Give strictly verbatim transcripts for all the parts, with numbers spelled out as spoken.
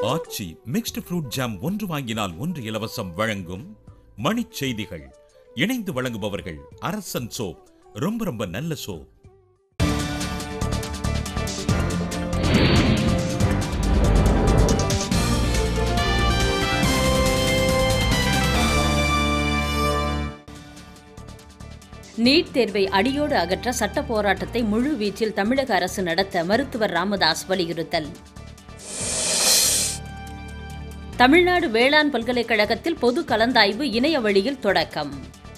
ஆச்சி mixed fruit jam ஒன்று வாங்கினால் ஒன்று இலவசம் வழங்கும் மணிச் செய்திகள். இணைந்து வழங்குபவர்கள் அரசன் சோப், ரொம்ப ரொம்ப நல்ல சோப். நீட் தேர்வை அடியோடு அகற்ற சட்ட போராட்டத்தை முழு வீச்சில் தமிழக அரசு நடத்த மருத்துவர் ராமதாஸ் வலியுறுத்தல். தமிழ்நாடு வேளாண் பல்கலைக்கழகத்தில் பொது கலந்தாய்வு இணைய வழியில் தொடக்கம்.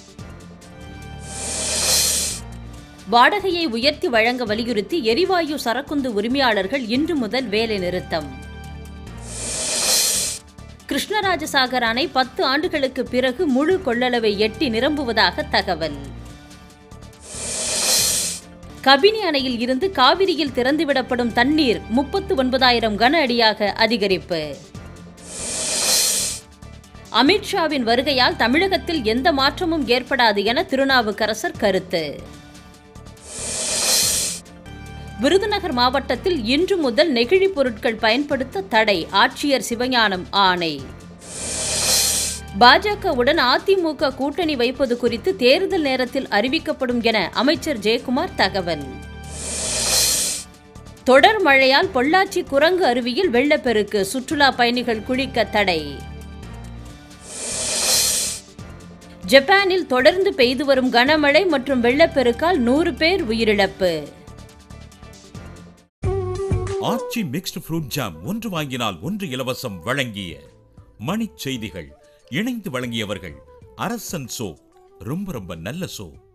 வாடகையை உயர்த்தி வழங்க வலியுறுத்தி எரிவாயு சரக்குந்து உரிமையாளர்கள் இன்று முதல் வேலை நிறுத்தம். கிருஷ்ணராஜசாகர் அணை பத்து ஆண்டுகளுக்கு பிறகு முழு கொள்ளளவை எட்டி நிரம்புவதாக தகவல். கபினி அணையில் இருந்து காவிரியில் திறந்துவிடப்படும் தண்ணீர் முப்பத்து ஒன்பதாயிரம் கன அடியாக அதிகரிப்பு. அமித்ஷாவின் வருகையால் தமிழகத்தில் எந்த மாற்றமும் ஏற்படாது என திருநாவுக்கரசர் கருத்து. விருதுநகர் மாவட்டத்தில் இன்று முதல் நெகிழி பொருட்கள் பயன்படுத்த தடை, ஆட்சியர் சிவஞானம் ஆணை. பாஜகவுடன் அதிமுக கூட்டணி வைப்பது குறித்து தேர்தல் நேரத்தில் அறிவிக்கப்படும் என அமைச்சர் ஜெயக்குமார் தகவல். தொடர் மழையால் பொள்ளாச்சி குரங்கு அருவியில் வெள்ளப்பெருக்கு, சுற்றுலா பயணிகள் குளிக்க தடை. ஜப்பானில் தொடர்ந்து பெய்து வரும் கனமழை மற்றும் வெள்ளப்பெருக்கால் நூறு பேர் உயிரிழப்பு. ஆச்சி மிக்ஸ்டு ஃப்ரூட் ஜாம் ஒன்று வாங்கினால் ஒன்று இலவசம் வழங்கிய மணிச் செய்திகள். இணைந்து வழங்கியவர்கள் அரசன் சோப், ரொம்ப ரொம்ப நல்ல சோப்.